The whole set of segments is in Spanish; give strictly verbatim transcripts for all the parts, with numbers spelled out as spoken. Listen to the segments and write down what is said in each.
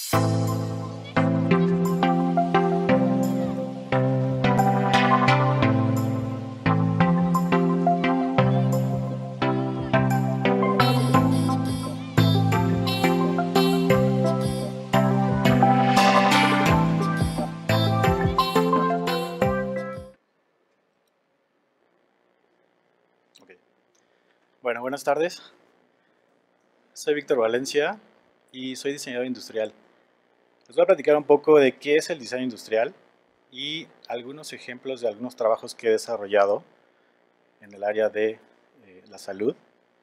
Okay. Bueno, buenas tardes. Soy Víctor Valencia y soy diseñador industrial. Les voy a platicar un poco de qué es el diseño industrial y algunos ejemplos de algunos trabajos que he desarrollado en el área de eh, la salud.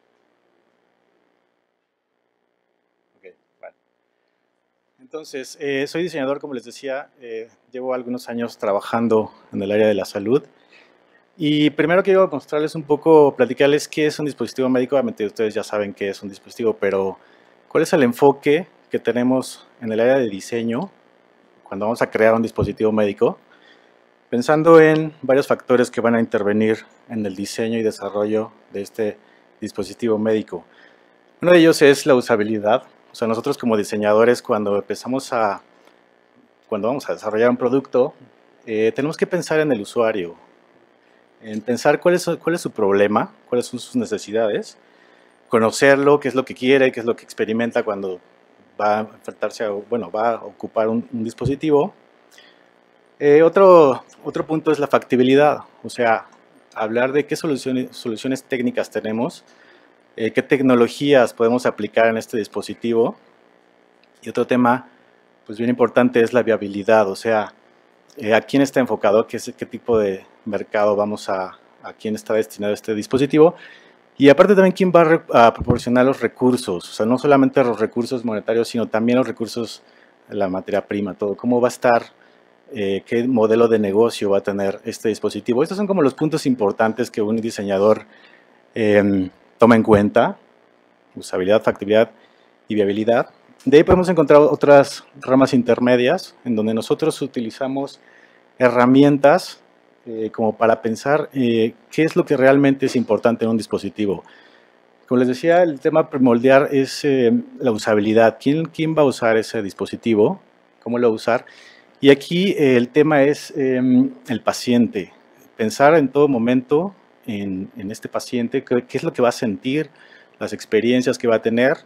Okay, bueno. Entonces, eh, soy diseñador, como les decía, eh, llevo algunos años trabajando en el área de la salud. Y primero quiero mostrarles un poco, platicarles qué es un dispositivo médico. Obviamente ustedes ya saben qué es un dispositivo, pero ¿cuál es el enfoque que tenemos en el área de diseño cuando vamos a crear un dispositivo médico? Pensando en varios factores que van a intervenir en el diseño y desarrollo de este dispositivo médico. Uno de ellos es la usabilidad. O sea, nosotros como diseñadores, cuando empezamos a, cuando vamos a desarrollar un producto, eh, tenemos que pensar en el usuario, en pensar cuál es, cuál es su problema, cuáles son sus necesidades, conocerlo, qué es lo que quiere, qué es lo que experimenta cuando va a enfrentarse a, bueno, va a ocupar un, un dispositivo. Eh, otro, otro punto es la factibilidad, o sea, hablar de qué soluciones, soluciones técnicas tenemos, eh, qué tecnologías podemos aplicar en este dispositivo. Y otro tema, pues bien importante, es la viabilidad, o sea, eh, a quién está enfocado, qué, qué tipo de mercado vamos a, a quién está destinado este dispositivo. Y aparte también quién va a, a proporcionar los recursos, o sea, no solamente los recursos monetarios, sino también los recursos de la materia prima, todo, cómo va a estar, eh, qué modelo de negocio va a tener este dispositivo. Estos son como los puntos importantes que un diseñador eh, toma en cuenta: usabilidad, factibilidad y viabilidad. De ahí podemos encontrar otras ramas intermedias en donde nosotros utilizamos herramientas eh, como para pensar eh, qué es lo que realmente es importante en un dispositivo. Como les decía, el tema primordial es eh, la usabilidad. ¿Quién, ¿Quién va a usar ese dispositivo? ¿Cómo lo va a usar? Y aquí eh, el tema es eh, el paciente. Pensar en todo momento en, en este paciente, qué, qué es lo que va a sentir, las experiencias que va a tener.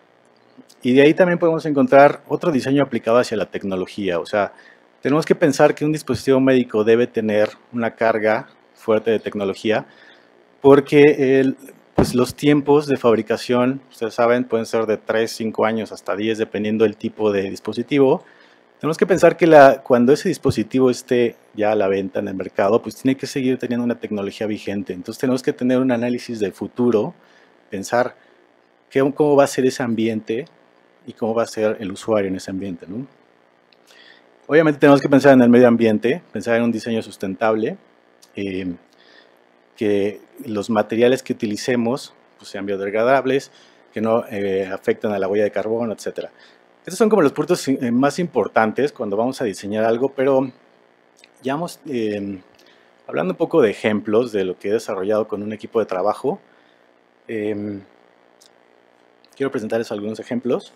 Y de ahí también podemos encontrar otro diseño aplicado hacia la tecnología. O sea, tenemos que pensar que un dispositivo médico debe tener una carga fuerte de tecnología, porque el, pues los tiempos de fabricación, ustedes saben, pueden ser de tres, cinco años hasta diez, dependiendo del tipo de dispositivo. Tenemos que pensar que la, cuando ese dispositivo esté ya a la venta en el mercado, pues tiene que seguir teniendo una tecnología vigente. Entonces tenemos que tener un análisis del futuro, pensar qué, cómo va a ser ese ambiente y cómo va a ser el usuario en ese ambiente, ¿no? Obviamente tenemos que pensar en el medio ambiente, pensar en un diseño sustentable, eh, que los materiales que utilicemos pues, sean biodegradables, que no eh, afecten a la huella de carbono, etcétera. Estos son como los puntos eh, más importantes cuando vamos a diseñar algo, pero ya vamos eh, hablando un poco de ejemplos de lo que he desarrollado con un equipo de trabajo. Eh, quiero presentarles algunos ejemplos.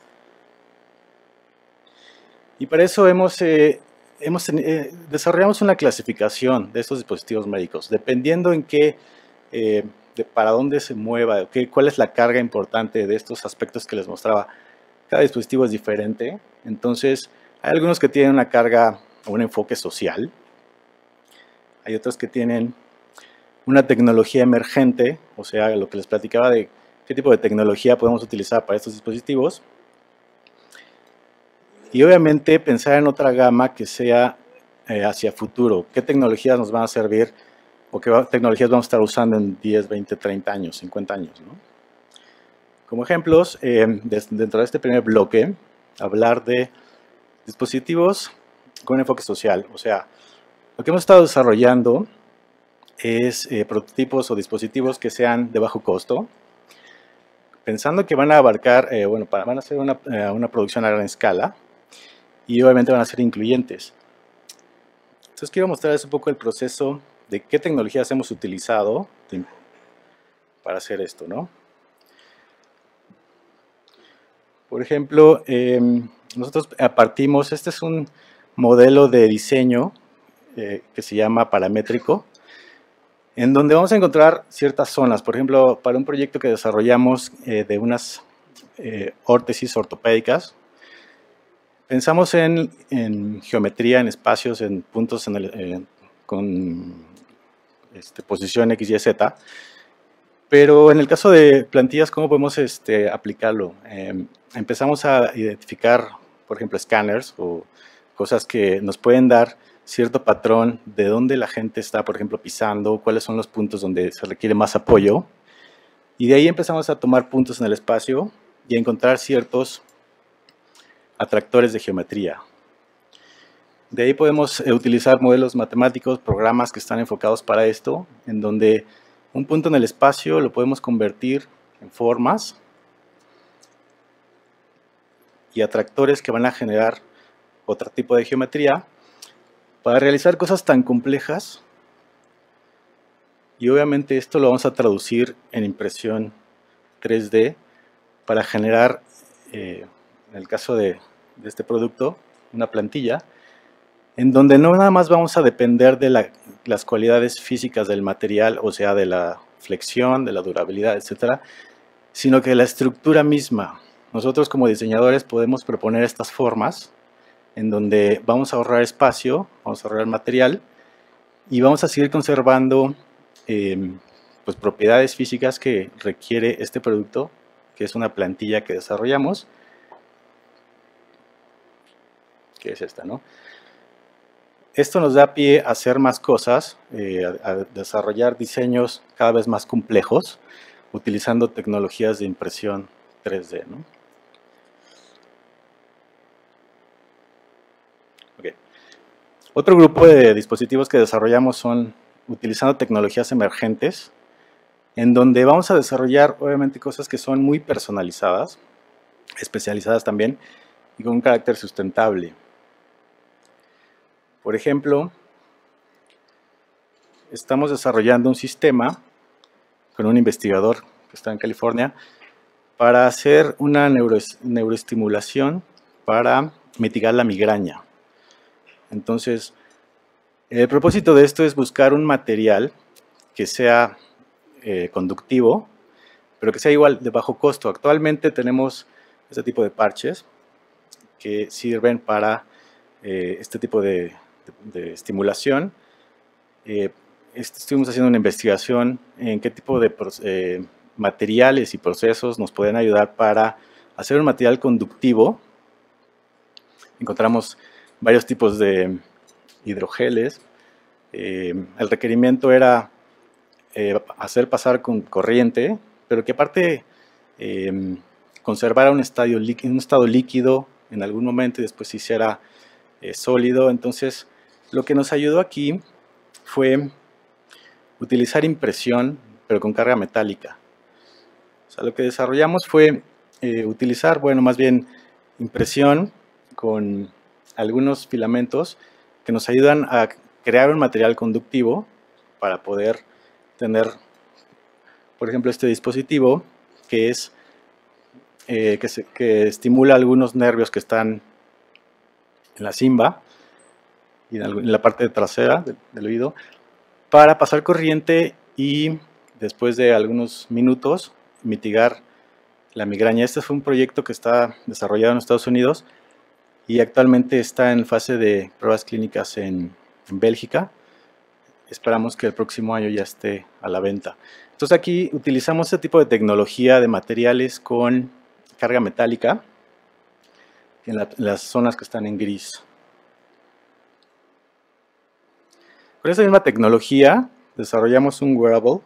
Y para eso hemos, eh, hemos eh, desarrollamos una clasificación de estos dispositivos médicos, dependiendo en qué, eh, de para dónde se mueva, qué, cuál es la carga importante de estos aspectos que les mostraba. Cada dispositivo es diferente, entonces hay algunos que tienen una carga o un enfoque social, hay otros que tienen una tecnología emergente, o sea, lo que les platicaba de qué tipo de tecnología podemos utilizar para estos dispositivos. Y obviamente pensar en otra gama que sea eh, hacia futuro. ¿Qué tecnologías nos van a servir o qué tecnologías vamos a estar usando en diez, veinte, treinta años, cincuenta años, ¿no? Como ejemplos, eh, dentro de este primer bloque, hablar de dispositivos con enfoque social. O sea, lo que hemos estado desarrollando es eh, prototipos o dispositivos que sean de bajo costo, pensando que van a abarcar, eh, bueno, para, van a hacer una, eh, una producción a gran escala, y obviamente van a ser incluyentes. Entonces quiero mostrarles un poco el proceso de qué tecnologías hemos utilizado para hacer esto, ¿no? Por ejemplo, eh, nosotros partimos, este es un modelo de diseño eh, que se llama paramétrico, en donde vamos a encontrar ciertas zonas. Por ejemplo, para un proyecto que desarrollamos eh, de unas eh, órtesis ortopédicas, pensamos en, en geometría, en espacios, en puntos en el, eh, con este, posición X, Y, Z. Pero en el caso de plantillas, ¿cómo podemos este, aplicarlo? Eh, empezamos a identificar, por ejemplo, escáneres o cosas que nos pueden dar cierto patrón de dónde la gente está, por ejemplo, pisando, cuáles son los puntos donde se requiere más apoyo. Y de ahí empezamos a tomar puntos en el espacio y a encontrar ciertos atractores de geometría. De ahí podemos eh, utilizar modelos matemáticos, programas que están enfocados para esto, en donde un punto en el espacio lo podemos convertir en formas y atractores que van a generar otro tipo de geometría para realizar cosas tan complejas. Y obviamente esto lo vamos a traducir en impresión tres D para generar, eh, en el caso de, de este producto, una plantilla en donde no nada más vamos a depender de la, las cualidades físicas del material, o sea, de la flexión, de la durabilidad, etcétera, sino que la estructura misma. Nosotros como diseñadores podemos proponer estas formas en donde vamos a ahorrar espacio, vamos a ahorrar material y vamos a seguir conservando eh, pues, propiedades físicas que requiere este producto, que es una plantilla que desarrollamos, que es esta, ¿no? Esto nos da pie a hacer más cosas, eh, a, a desarrollar diseños cada vez más complejos, utilizando tecnologías de impresión tres D, ¿no? Okay. Otro grupo de dispositivos que desarrollamos son utilizando tecnologías emergentes, en donde vamos a desarrollar obviamente cosas que son muy personalizadas, especializadas también, y con un carácter sustentable. Por ejemplo, estamos desarrollando un sistema con un investigador que está en California para hacer una neuro, neuroestimulación para mitigar la migraña. Entonces, el propósito de esto es buscar un material que sea eh, conductivo, pero que sea igual de bajo costo. Actualmente tenemos este tipo de parches que sirven para eh, este tipo de De, de estimulación. Eh, estuvimos haciendo una investigación en qué tipo de eh, materiales y procesos nos pueden ayudar para hacer un material conductivo. Encontramos varios tipos de hidrogeles. Eh, el requerimiento era eh, hacer pasar con corriente, pero que aparte eh, conservara un, estadio líquido, un estado líquido en algún momento y después se hiciera eh, sólido. Entonces, lo que nos ayudó aquí fue utilizar impresión, pero con carga metálica. O sea, lo que desarrollamos fue eh, utilizar, bueno, más bien impresión con algunos filamentos que nos ayudan a crear un material conductivo para poder tener, por ejemplo, este dispositivo que es eh, que, se, que estimula algunos nervios que están en la cimba y en la parte trasera del oído, para pasar corriente y después de algunos minutos mitigar la migraña. Este fue un proyecto que está desarrollado en Estados Unidos y actualmente está en fase de pruebas clínicas en, en Bélgica. Esperamos que el próximo año ya esté a la venta. Entonces aquí utilizamos este tipo de tecnología de materiales con carga metálica en, la, en las zonas que están en gris. Con esta misma tecnología desarrollamos un wearable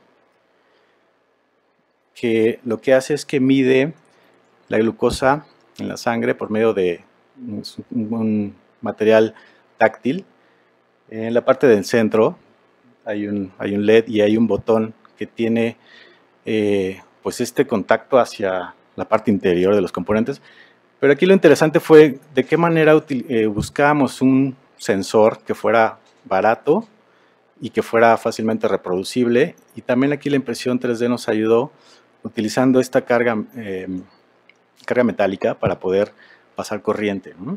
que lo que hace es que mide la glucosa en la sangre por medio de un, un material táctil. En la parte del centro hay un, hay un L E D y hay un botón que tiene eh, pues este contacto hacia la parte interior de los componentes. Pero aquí lo interesante fue de qué manera eh, buscábamos un sensor que fuera barato y que fuera fácilmente reproducible, y también aquí la impresión tres D nos ayudó utilizando esta carga, eh, carga metálica para poder pasar corriente, ¿no?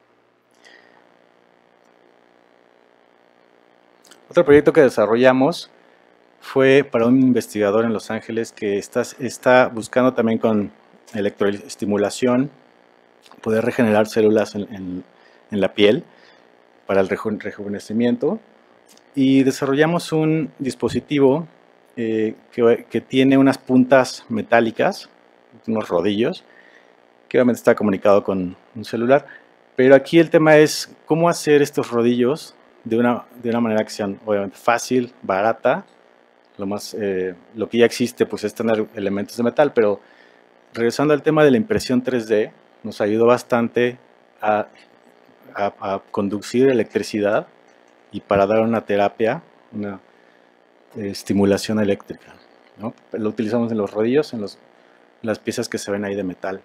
Otro proyecto que desarrollamos fue para un investigador en Los Ángeles que está, está buscando también con electroestimulación poder regenerar células en, en, en la piel para el reju rejuvenecimiento, y desarrollamos un dispositivo eh, que, que tiene unas puntas metálicas, unos rodillos, que obviamente está comunicado con un celular, pero aquí el tema es cómo hacer estos rodillos de una, de una manera que sean obviamente fácil, barata. Lo, más, eh, lo que ya existe pues es tener elementos de metal, pero regresando al tema de la impresión tres D, nos ayudó bastante a, a, a conducir electricidad y para dar una terapia, una eh, estimulación eléctrica, ¿no? Lo utilizamos en los rodillos, en, los, en las piezas que se ven ahí de metal.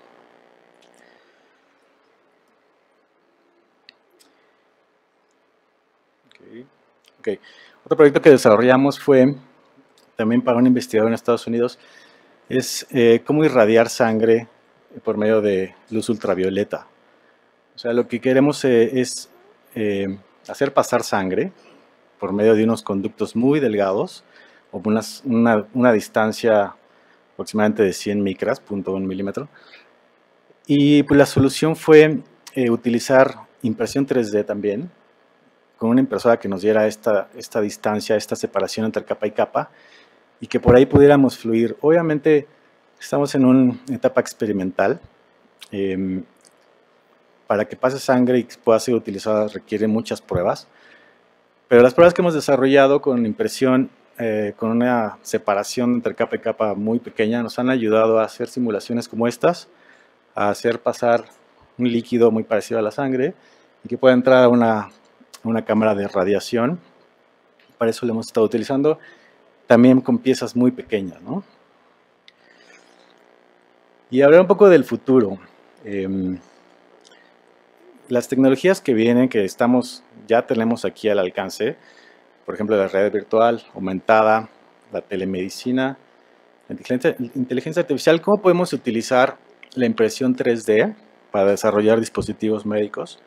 Okay. Okay. Otro proyecto que desarrollamos fue también para un investigador en Estados Unidos, es eh, cómo irradiar sangre por medio de luz ultravioleta. O sea, lo que queremos eh, es eh, hacer pasar sangre por medio de unos conductos muy delgados, o unas, una, una distancia aproximadamente de cien micras, punto un milímetro. Y pues la solución fue eh, utilizar impresión tres D también, con una impresora que nos diera esta, esta distancia, esta separación entre capa y capa, y que por ahí pudiéramos fluir. Obviamente estamos en una etapa experimental. Eh, para que pase sangre y pueda ser utilizada requiere muchas pruebas, pero las pruebas que hemos desarrollado con impresión, eh, con una separación entre capa y capa muy pequeña, nos han ayudado a hacer simulaciones como estas, a hacer pasar un líquido muy parecido a la sangre y que pueda entrar a una, a una cámara de radiación. Para eso lo hemos estado utilizando, también con piezas muy pequeñas, ¿no? Y hablar un poco del futuro. Eh, las tecnologías que vienen, que estamos, ya tenemos aquí al alcance, por ejemplo, la realidad virtual, aumentada, la telemedicina, la inteligencia, inteligencia artificial, ¿cómo podemos utilizar la impresión tres D para desarrollar dispositivos médicos?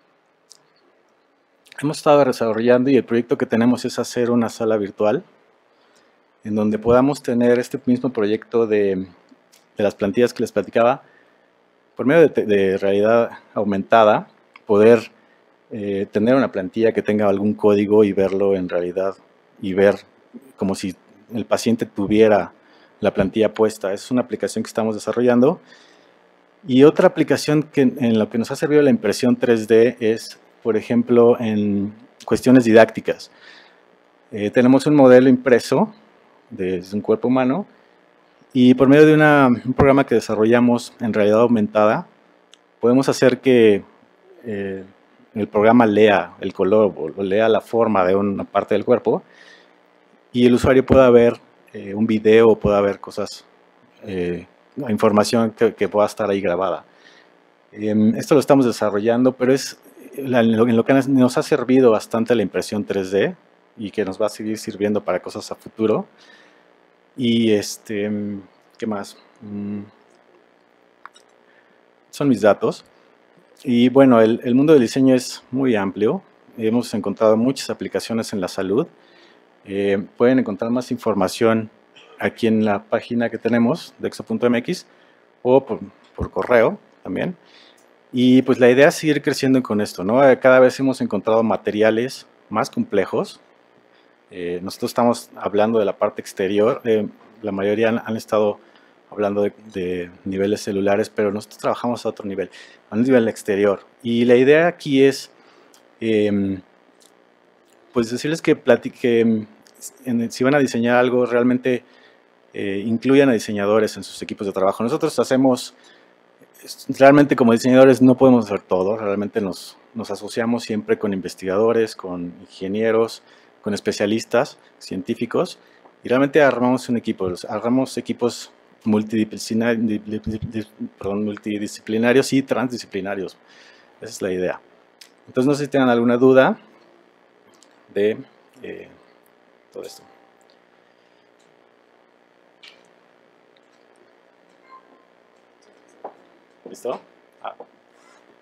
Hemos estado desarrollando y el proyecto que tenemos es hacer una sala virtual en donde podamos tener este mismo proyecto de, de las plantillas que les platicaba, por medio de, de realidad aumentada, poder eh, tener una plantilla que tenga algún código y verlo en realidad y ver como si el paciente tuviera la plantilla puesta. Es una aplicación que estamos desarrollando. Y otra aplicación que, en lo que nos ha servido la impresión tres D es, por ejemplo, en cuestiones didácticas. Eh, tenemos un modelo impreso de un cuerpo humano y por medio de una, un programa que desarrollamos en realidad aumentada, podemos hacer que eh, el programa lea el color o lea la forma de una parte del cuerpo y el usuario pueda ver eh, un video o pueda ver cosas, eh, información que, que pueda estar ahí grabada. Eh, esto lo estamos desarrollando, pero es la, en lo que nos ha servido bastante la impresión tres D y que nos va a seguir sirviendo para cosas a futuro. Y este, ¿qué más? Mm, son mis datos. Y bueno, el, el mundo del diseño es muy amplio. Hemos encontrado muchas aplicaciones en la salud. Eh, pueden encontrar más información aquí en la página que tenemos, dexo punto m x, o por, por correo también. Y pues la idea es seguir creciendo con esto, ¿no? Cada vez hemos encontrado materiales más complejos. Eh, nosotros estamos hablando de la parte exterior. Eh, la mayoría han, han estado hablando de, de niveles celulares, pero nosotros trabajamos a otro nivel, a un nivel exterior. Y la idea aquí es, eh, pues decirles que, que en, si van a diseñar algo, realmente eh, incluyan a diseñadores en sus equipos de trabajo. Nosotros hacemos, realmente como diseñadores no podemos hacer todo, realmente nos, nos asociamos siempre con investigadores, con ingenieros, con especialistas, científicos, y realmente armamos un equipo, armamos equipos multidisciplinarios, perdón, multidisciplinarios y transdisciplinarios. Esa es la idea. Entonces, no sé si tengan alguna duda de eh, todo esto. ¿Listo? Ah.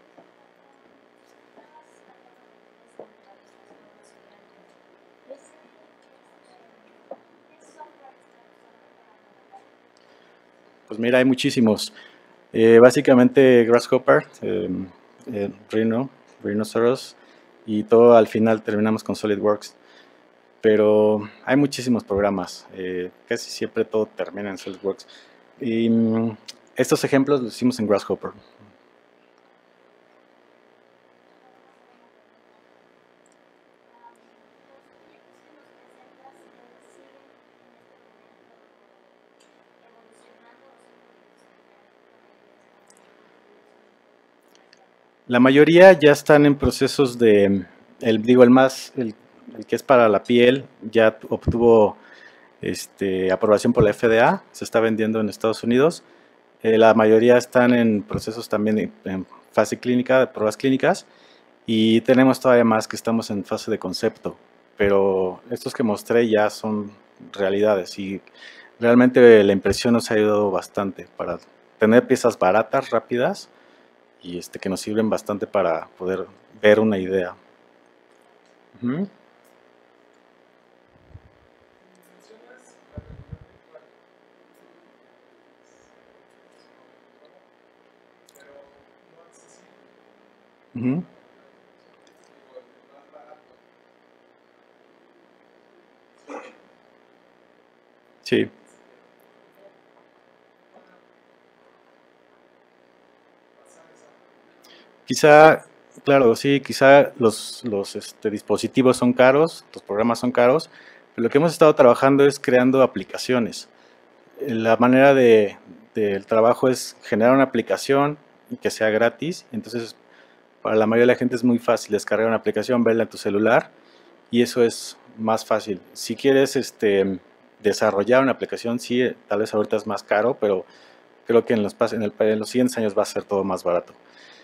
Pues mira, hay muchísimos. Eh, básicamente Grasshopper, eh, eh, Rhino, Rhinoceros, y todo al final terminamos con SolidWorks. Pero hay muchísimos programas, eh, casi siempre todo termina en SolidWorks. Y mm, estos ejemplos los hicimos en Grasshopper. La mayoría ya están en procesos de, el, digo, el más, el, el que es para la piel, ya obtuvo este, aprobación por la F D A, se está vendiendo en Estados Unidos. Eh, la mayoría están en procesos también en, en fase clínica, de pruebas clínicas, y tenemos todavía más que estamos en fase de concepto, pero estos que mostré ya son realidades y realmente la impresión nos ha ayudado bastante para tener piezas baratas, rápidas, y este, que nos sirven bastante para poder ver una idea. Uh-huh. Uh-huh. Sí. Quizá, claro, sí, quizá los, los este, dispositivos son caros, los programas son caros, pero lo que hemos estado trabajando es creando aplicaciones. La manera de, del trabajo es generar una aplicación y que sea gratis, entonces para la mayoría de la gente es muy fácil descargar una aplicación, verla en tu celular y eso es más fácil. Si quieres este, desarrollar una aplicación, sí, tal vez ahorita es más caro, pero creo que en los, en, el, en los siguientes años va a ser todo más barato.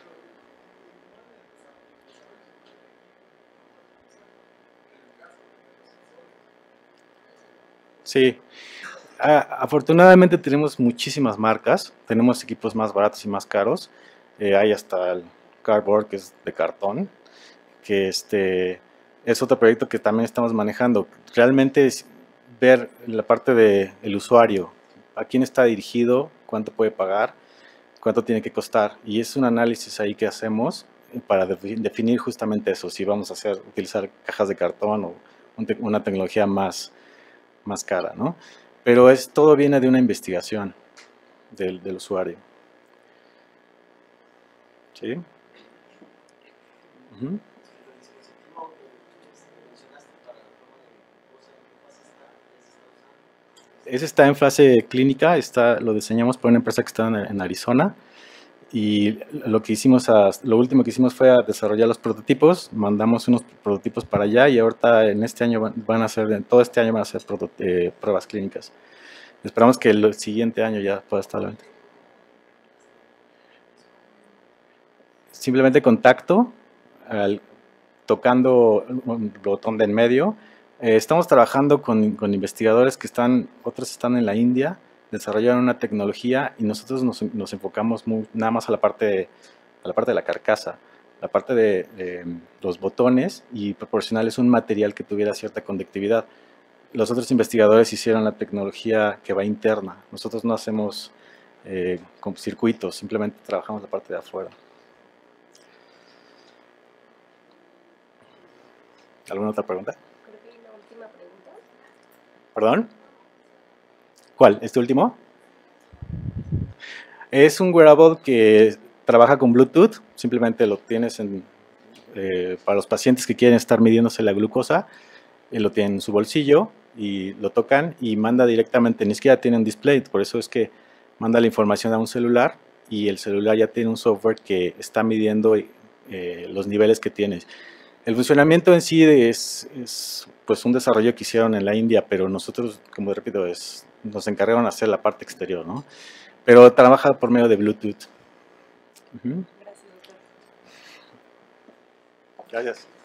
Sí, a, afortunadamente tenemos muchísimas marcas, tenemos equipos más baratos y más caros. Eh, hay hasta el Cardboard, que es de cartón, que este, es otro proyecto que también estamos manejando. Realmente es ver la parte del usuario, a quién está dirigido, cuánto puede pagar, cuánto tiene que costar. Y es un análisis ahí que hacemos para definir justamente eso, si vamos a hacer, utilizar cajas de cartón o una tecnología más, más cara, ¿no? Pero es, todo viene de una investigación del, del usuario. ¿Sí? Uh-huh. Ese está en fase clínica, está, lo diseñamos por una empresa que está en, en Arizona y lo que hicimos, a, lo último que hicimos fue a desarrollar los prototipos, mandamos unos prototipos para allá y ahorita en este año van, van a ser, en todo este año van a ser proto, eh, pruebas clínicas. Esperamos que el siguiente año ya pueda estar a la venta. Simplemente contacto, al, tocando un botón de en medio. Eh, estamos trabajando con, con, investigadores que están, otros están en la India, desarrollaron una tecnología y nosotros nos, nos enfocamos muy, nada más a la, parte de, a la parte de la carcasa, la parte de, de los botones y proporcionarles un material que tuviera cierta conductividad. Los otros investigadores hicieron la tecnología que va interna. Nosotros no hacemos eh, con circuitos, simplemente trabajamos la parte de afuera. ¿Alguna otra pregunta? Creo que hay una última pregunta. ¿Perdón? ¿Cuál? ¿Este último? Es un wearable que trabaja con Bluetooth. Simplemente lo tienes en, eh, para los pacientes que quieren estar midiéndose la glucosa. Eh, lo tienen en su bolsillo y lo tocan y manda directamente. Ni siquiera tiene un display. Por eso es que manda la información a un celular y el celular ya tiene un software que está midiendo eh, los niveles que tienes. El funcionamiento en sí es, es pues un desarrollo que hicieron en la India, pero nosotros, como repito, es, nos encargaron de hacer la parte exterior, ¿no? Pero trabaja por medio de Bluetooth. Uh-huh. Gracias, doctor. Gracias.